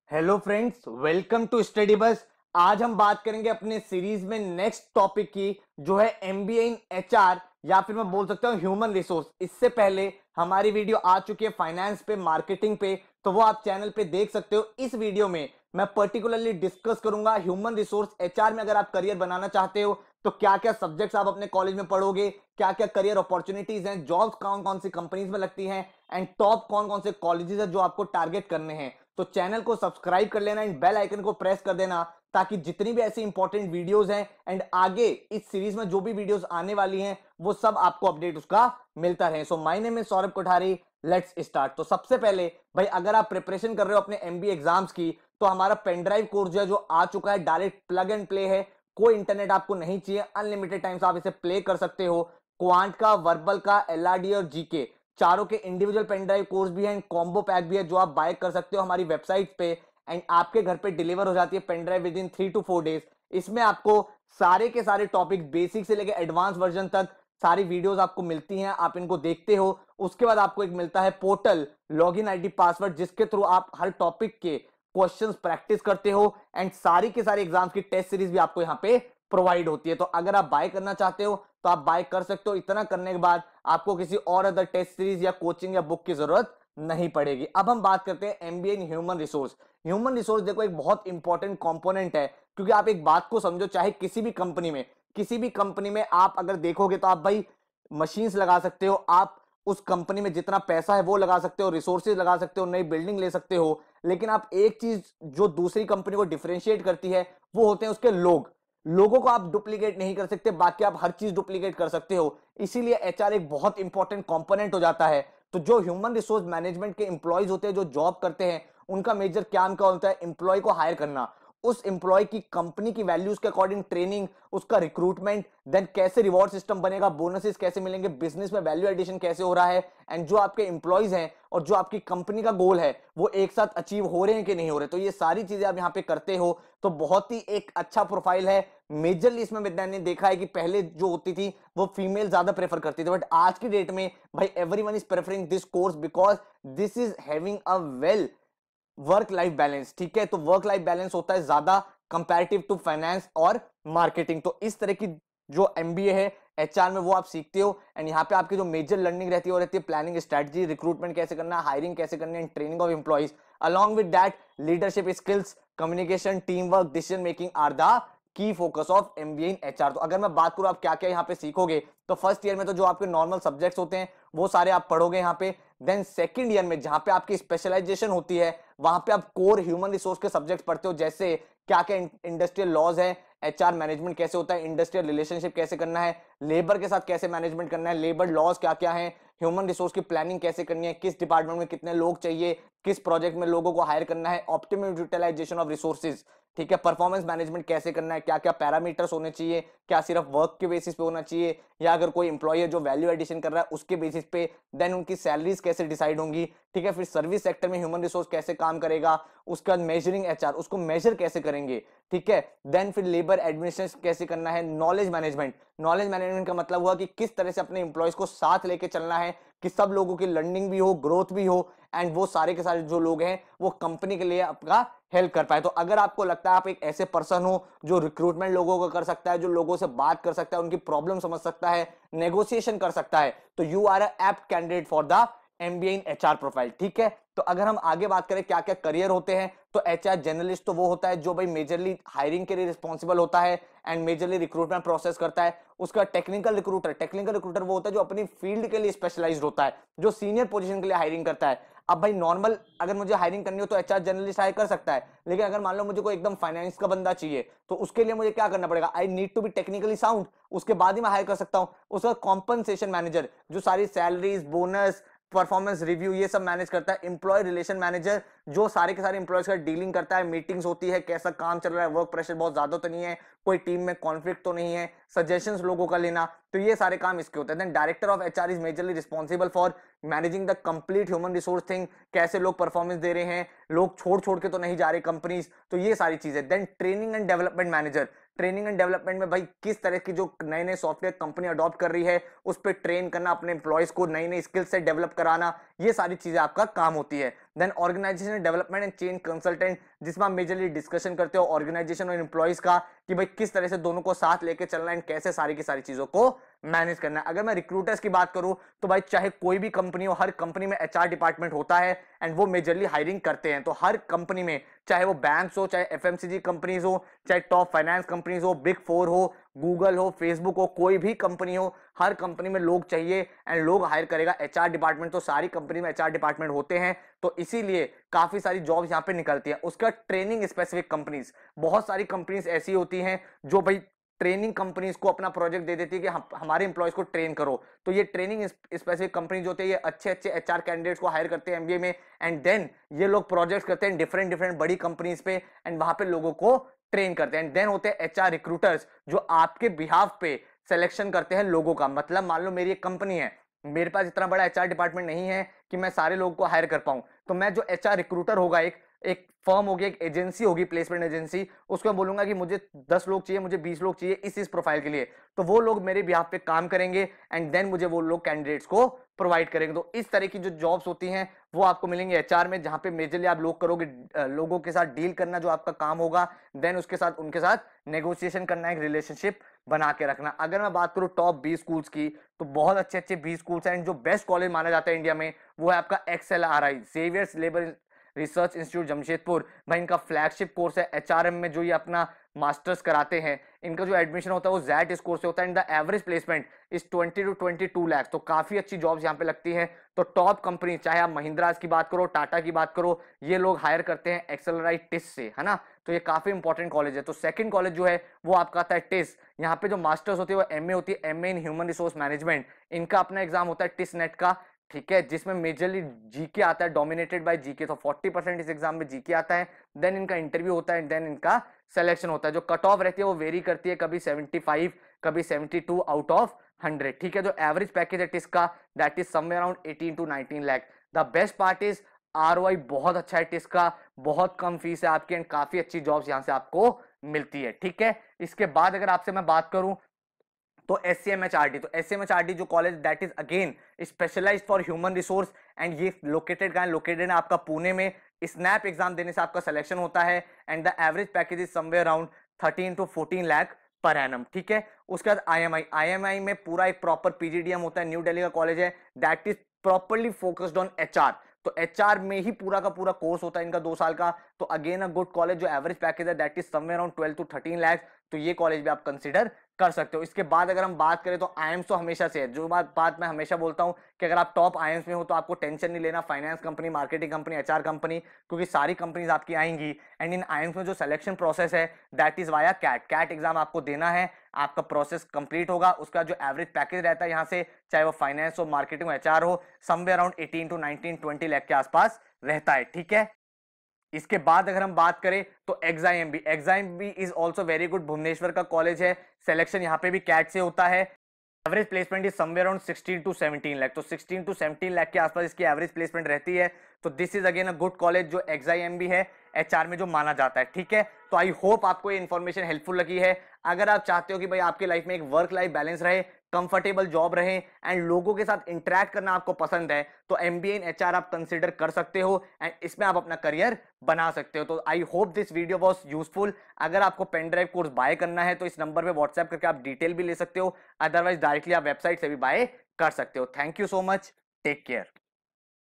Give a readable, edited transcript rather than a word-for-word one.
Hello friends, welcome to study bus. आज हम बात करेंगे अपने सीरीज में नेक्स्ट टॉपिक की, जो है एमबीए इन एचआर, या फिर मैं बोल सकता हूँ ह्यूमन रिसोर्स। इससे पहले हमारी वीडियो आ चुकी है फाइनेंस पे, मार्केटिंग पे, तो वो आप चैनल पे देख सकते हो। इस वीडियो में मैं पर्टिकुलरली डिस्कस करूंगा ह्यूमन रिसोर्स एचआर में। अगर आप करियर बनाना चाहते हो तो क्या क्या सब्जेक्ट्स आप अपने कॉलेज में पढ़ोगे, क्या क्या करियर अपॉर्चुनिटीज हैं, जॉब्स कौन कौन सी कंपनीज में लगती हैं, एंड टॉप कौन कौन से कॉलेजेस है जो आपको टारगेट करने हैं। तो चैनल को सब्सक्राइब कर लेना, एंड बेल आइकन को प्रेस कर देना, ताकि जितनी भी ऐसी इंपॉर्टेंट वीडियोस हैं एंड आगे इस सीरीज में जो भी वीडियोस आने वाली हैं वो सब आपको अपडेट उसका मिलता रहे। So my name is Saurabh Kothari, let's start. तो सबसे पहले भाई, अगर आप प्रिपरेशन कर रहे हो अपने एमबीए एग्जाम्स की, तो हमारा पेनड्राइव कोर्स जो है जो आ चुका है, डायरेक्ट प्लग एंड प्ले है। कोई इंटरनेट आपको नहीं चाहिए, अनलिमिटेड टाइम्स आप इसे प्ले कर सकते हो। क्वांट का, वर्बल का, एलआरडी और जीके चारों के इंडिविजुअल पेन ड्राइव कोर्स भी है, कॉम्बो पैक भी है, जो आप बाय कर सकते हो हमारी वेबसाइट पे, एंड आपके घर पे डिलीवर हो जाती है pen drive within 3 to 4 days. इसमें आपको सारे के सारे टॉपिक, बेसिक से लेकर एडवांस वर्जन तक सारी वीडियोस आपको मिलती हैं। आप इनको देखते हो, उसके बाद आपको एक मिलता है पोर्टल, लॉगिन आईडी, पासवर्ड, जिसके थ्रू आप हर टॉपिक के क्वेश्चंस प्रैक्टिस करते हो, एंड सारी के सारे एग्जाम्स की टेस्ट सीरीज भी आपको यहाँ पे प्रोवाइड होती है। तो अगर आप बाय करना चाहते हो तो आप बाय कर सकते हो। इतना करने के बाद आपको किसी और अदर टेस्ट सीरीज या कोचिंग या बुक की जरूरत नहीं पड़ेगी। अब हम बात करते हैं MBA in human resource. Human resource देखो एक बहुत इंपॉर्टेंट कंपोनेंट है, क्योंकि आप एक बात को समझो, चाहे किसी भी कंपनी में आप अगर देखोगे तो आप भाई मशीन्स लगा सकते हो, आप उस कंपनी में जितना पैसा है वो लगा सकते हो, रिसोर्सेज लगा सकते हो, नई बिल्डिंग ले सकते हो, लेकिन आप एक चीज जो दूसरी कंपनी को डिफरेंशिएट करती है वो होते हैं उसके लोग। लोगों को आप डुप्लीकेट नहीं कर सकते, बाकी आप हर चीज डुप्लीकेट कर सकते हो। इसीलिए एचआर एक बहुत इंपॉर्टेंट कंपोनेंट हो जाता है। तो जो ह्यूमन रिसोर्स मैनेजमेंट के एम्प्लॉयज होते हैं, जो जॉब करते हैं, उनका मेजर काम क्या होता है? एम्प्लॉय को हायर करना, उस एम्प्लॉय की कंपनी की वैल्यूज के अकॉर्डिंग ट्रेनिंग, उसका रिक्रूटमेंट, देन कैसे रिवॉर्ड सिस्टम बनेगा, बोनसेस कैसे मिलेंगे, बिजनेस में वैल्यू एडिशन कैसे हो रहा है, एंड जो आपके एम्प्लॉयज हैं और जो आपकी कंपनी का गोल है वो एक साथ अचीव हो रहे हैं कि नहीं हो रहे। तो ये सारी चीजें आप यहाँ पे करते हो, तो बहुत ही एक अच्छा प्रोफाइल है। मेजरली इसमें मैंने देखा है कि पहले जो होती थी वो फीमेल ज्यादा प्रेफर करती थी, बट आज की डेट में भाई everyone is preferring this course, because this is having a well work life balance. ठीक है, तो वर्क लाइफ बैलेंस होता है ज्यादा कंपैरेटिव टू फाइनेंस और मार्केटिंग। तो इस तरह की जो एमबीए है एचआर में वो आप सीखते हो, एंड यहाँ पे आपकी जो मेजर लर्निंग रहती है वो रहती है प्लानिंग, स्ट्रेटजी, रिक्रूटमेंट कैसे करना है, हायरिंग कैसे करनी है, training of employees. Along with that leadership skills, communication, team work, decision making are the key focus of MBA in HR. तो अगर मैं बात करूं आप क्या क्या यहाँ पे सीखोगे, तो फर्स्ट ईयर में तो जो आपके नॉर्मल सब्जेक्ट्स होते हैं वो सारे आप पढ़ोगे यहाँ पे। देन सेकंड ईयर में जहां पे आपकी स्पेशलाइजेशन होती है, वहां पे आप कोर ह्यूमन रिसोर्स के सब्जेक्ट्स पढ़ते हो, जैसे क्या क्या इंडस्ट्रियल लॉज है, एचआर मैनेजमेंट कैसे होता है, इंडस्ट्रियल रिलेशनशिप कैसे करना है, लेबर के साथ कैसे मैनेजमेंट करना है, लेबर लॉज क्या क्या है, ह्यूमन रिसोर्स की प्लानिंग कैसे करनी है, किस डिपार्टमेंट में कितने लोग चाहिए, किस प्रोजेक्ट में लोगों को हायर करना है, ऑप्टिमम यूटिलाइजेशन ऑफ रिसोर्सेज। ठीक है, परफॉर्मेंस मैनेजमेंट कैसे करना है, क्या क्या पैरामीटर्स होने चाहिए, क्या सिर्फ वर्क के बेसिस पे होना चाहिए, या अगर कोई इंप्लॉय है जो वैल्यू एडिशन कर रहा है उसके बेसिस पे, देन उनकी सैलरीज कैसे डिसाइड होंगी। ठीक है, फिर सर्विस सेक्टर में ह्यूमन रिसोर्स कैसे काम करेगा, उसके बाद मेजरिंग एचआर, उसको मेजर कैसे करेंगे। ठीक है, देन फिर लेबर एडमिनिस्ट्रेशन कैसे करना है, नॉलेज मैनेजमेंट। नॉलेज मैनेजमेंट का मतलब हुआ कि किस तरह से अपने इंप्लॉयज को साथ लेके चलना है, कि सब लोगों की लर्निंग भी हो, ग्रोथ भी हो, एंड वो सारे के सारे जो लोग हैं वो कंपनी के लिए आपका हेल्प कर पाए। तो अगर आपको लगता है आप एक ऐसे पर्सन हो जो रिक्रूटमेंट लोगों को कर सकता है, जो लोगों से बात कर सकता है, उनकी प्रॉब्लम समझ सकता है, नेगोशिएशन कर सकता है, तो you are a apt candidate for the MBA in HR profile. ठीक है, तो अगर हम आगे बात करें क्या क्या करियर होते हैं, तो एचआर जनरलिस्ट तो वो होता है जो भाई मेजरली हायरिंग के लिए रिस्पॉन्सिबल होता है एंड मेजरली रिक्रूटमेंट प्रोसेस करता है। उसका टेक्निकल रिक्रूटर वो होता है जो अपनी फील्ड के लिए स्पेशलाइज्ड होता है, जो सीनियर पोजीशन के लिए हायरिंग करता है। अब भाई नॉर्मल अगर मुझे हायरिंग करनी हो तो एचआर जर्नलिस्ट हायर कर सकता है, लेकिन अगर मान लो मुझे कोई एकदम फाइनेंस का बंदा चाहिए तो उसके लिए मुझे क्या करना पड़ेगा? I need to be technically sound, उसके बाद ही मैं हायर कर सकता हूं। उसका कॉम्पनसेशन मैनेजर जो सारी सैलरीज, बोनस, परफॉर्मेंस रिव्यू ये सब मैनेज करता है। एम्प्लॉय रिलेशन मैनेजर जो सारे के सारे एम्प्लॉयज का डीलिंग करता है, मीटिंग्स होती है, कैसा काम चल रहा है, वर्क प्रेशर बहुत ज्यादा तो नहीं है, कोई टीम में कॉन्फ्लिक्ट तो नहीं है, सजेशंस लोगों का लेना, तो ये सारे काम इसके होते हैं। Then director of HR is majorly responsible for managing the complete human resource thing, कैसे लोग परफॉर्मेंस दे रहे हैं, लोग छोड़ छोड़ के तो नहीं जा रहे कंपनीज, तो ये सारी चीजें। Then training and development manager, training and development में भाई किस तरह की जो नए नए सॉफ्टवेयर कंपनी अडॉप्ट कर रही है उस पर ट्रेन करना, अपने एम्प्लॉयज को नई नई स्किल से डेवलप कराना, ये सारी चीजें आपका काम होती है। Then organisation development and change consultant, जिसमें आप मेजरली डिस्कशन करते हो ऑर्गेनाइजेशन और एम्प्लॉइज का कि भाई किस तरह से दोनों को साथ लेके चलना है, कैसे सारी की सारी चीजों को मैनेज करना है। अगर मैं रिक्रूटर्स की बात करूं तो भाई चाहे कोई भी कंपनी हो, हर कंपनी में एचआर डिपार्टमेंट होता है एंड वो मेजरली हायरिंग करते हैं। तो हर कंपनी में, चाहे वो बैंक्स हो, चाहे एफएमसीजी कंपनीज हो, चाहे टॉप फाइनेंस कंपनीज हो, बिग फोर हो, गूगल हो, फेसबुक हो, कोई भी कंपनी हो, हर कंपनी में लोग चाहिए एंड लोग हायर करेगा एचआर डिपार्टमेंट। तो सारी कंपनी में एचआर डिपार्टमेंट होते हैं, तो इसीलिए काफी सारी जॉब्स यहां पे निकलती है। उसका ट्रेनिंग स्पेसिफिक कंपनीज, बहुत सारी कंपनीज ऐसी होती हैं जो भाई ट्रेनिंग कंपनीज को अपना प्रोजेक्ट दे देती है कि हमारे एम्प्लॉयज को ट्रेन करो। तो ये ट्रेनिंग स्पेसिफिक कंपनीज होते हैं, ये अच्छे अच्छे एचआर कैंडिडेट्स को हायर करते हैं एमबीए में, एंड देन ये लोग प्रोजेक्ट्स करते हैं डिफरेंट डिफरेंट बड़ी कंपनीज पे एंड वहां पे लोगों को ट्रेन करते हैं। एंड देन होते हैं एचआर रिक्रूटर्स जो आपके बिहाफ पे सिलेक्शन करते हैं लोगों का। मतलब मान लो मेरी एक कंपनी है, मेरे पास इतना बड़ा एचआर डिपार्टमेंट नहीं है कि मैं सारे लोगों को हायर कर पाऊं, तो मैं जो एचआर रिक्रूटर होगा, एक फर्म होगी, एक एजेंसी होगी, प्लेसमेंट एजेंसी, उसको मैं बोलूंगा कि मुझे 10 लोग चाहिए, मुझे 20 लोग चाहिए इस प्रोफाइल के लिए, तो वो लोग मेरे बिहाफ पे काम करेंगे एंड देन मुझे वो लोग कैंडिडेट्स को प्रोवाइड करेंगे। तो इस तरह की जो जॉब्स होती हैं वो आपको मिलेंगे एचआर में, जहां पे मेजरली आप लोग करोगे लोगों के साथ डील करना जो आपका काम होगा, देन उसके साथ उनके साथ नेगोशिएशन करना, एक रिलेशनशिप बना के रखना। अगर मैं बात करूं टॉप 20 स्कूल्स की, तो बहुत अच्छे अच्छे 20 स्कूल्स हैं। जो बेस्ट कॉलेज माना जाता है इंडिया में वो है आपका XLRI, Xavier's labour research institute Jamshedpur. भाई इनका फ्लैगशिप कोर्स है एचआरएम में, जो ये अपना मास्टर्स कराते हैं। इनका जो एडमिशन होता है वो जैट इस कोर्स से होता है and the average placement is 20 to 22 lakh. तो काफी अच्छी जॉब्स यहाँ पे लगती है। तो टॉप कंपनी, चाहे आप महिंद्रास की बात करो, टाटा की बात करो, ये लोग हायर करते हैं एक्सेलराइट टिस से, है ना। तो ये काफी इंपॉर्टेंट कॉलेज है। तो सेकंड कॉलेज जो है वो आपका आता है टिस। यहाँ पे जो मास्टर्स होती है वो एमए होती है, MA in human resource management. इनका अपना एग्जाम होता है टिस नेट का, ठीक है, जिसमें मेजरली जीके आता है, डोमिनेटेड बाय जीके। तो 40% इस एग्जाम में जीके आता है, देन इनका इंटरव्यू होता है, देन इनका सिलेक्शन होता है। जो कट ऑफ रहती है वो वेरी करती है, कभी 75, कभी 72 आउट ऑफ 100, ठीक है। जो एवरेज पैकेज है टिस का, that is somewhere around 18 to 19 lakh. The best part is ROI बहुत अच्छा है टिस का, बहुत कम फीस है आपकी एंड काफी अच्छी जॉब्स यहां से आपको मिलती है, ठीक है। इसके बाद अगर आपसे मैं बात करूं तो SCMHRD, तो SCMHRD जो college, that is again specialized for human resource and ये लोकेटेड कहां है, लोकेटेड है आपका पुणे में। स्नैप एग्जाम देने से आपका सिलेक्शन होता है and the average package is somewhere around 13 to 14 lakh per annum, ठीक है। उसके बाद IMI में पूरा एक प्रॉपर PGDM होता है, न्यू दिल्ली का कॉलेज है, that is properly focused on HR. तो एचआर में ही पूरा का पूरा कोर्स होता है इनका 2 साल का। तो अगेन अ गुड कॉलेज, जो एवरेज पैकेज है that is somewhere around 12 to 13 lakh. तो ये कॉलेज भी आप कंसीडर कर सकते हो। इसके बाद अगर हम बात करें तो आईएम्स तो हमेशा से है, जो बात मैं हमेशा बोलता हूं कि अगर आप टॉप आईएम्स में हो तो आपको टेंशन नहीं लेना, finance company, marketing company, HR company, क्योंकि सारी कंपनीज आपकी आएंगी। एंड इन आईएम्स में जो सिलेक्शन प्रोसेस है that is via CAT exam आपको देना है, आपका प्रोसेस कंप्लीट होगा। उसका जो एवरेज पैकेज रहता है यहाँ से, चाहे वो फाइनेंस हो, मार्केटिंग हो, एचआर हो, समवेयर अराउंड 18 to 19, 20 लाख के आसपास रहता है, ठीक है। इसके बाद अगर हम बात करें तो XIM is also very good, Bhubaneswar का कॉलेज है, सिलेक्शन यहाँ पे भी कैट से होता है। Average placement is somewhere around 16 to 17 lakh. तो 16 to 17 लाख के आसपास इसकी एवरेज प्लेसमेंट रहती है। तो this is again a good college, जो एग्जाइम भी है एचआर में जो माना जाता है, ठीक है। तो आई होप आपको ये इन्फॉर्मेशन हेल्पफुल लगी है। अगर आप चाहते हो कि भाई आपकी लाइफ में एक वर्क लाइफ बैलेंस रहे, कंफर्टेबल जॉब रहे एंड लोगों के साथ इंटरेक्ट करना आपको पसंद है, तो MBA इन एचआर आप कंसीडर कर सकते हो एंड इसमें आप अपना करियर बना सकते हो। तो I hope this video was useful. अगर आपको पेन ड्राइव कोर्स बाय करना है तो इस नंबर पे व्हाट्सएप करके आप डिटेल भी ले सकते हो, अदरवाइज डायरेक्टली आप वेबसाइट से भी बाय कर सकते हो। Thank you so much, take care.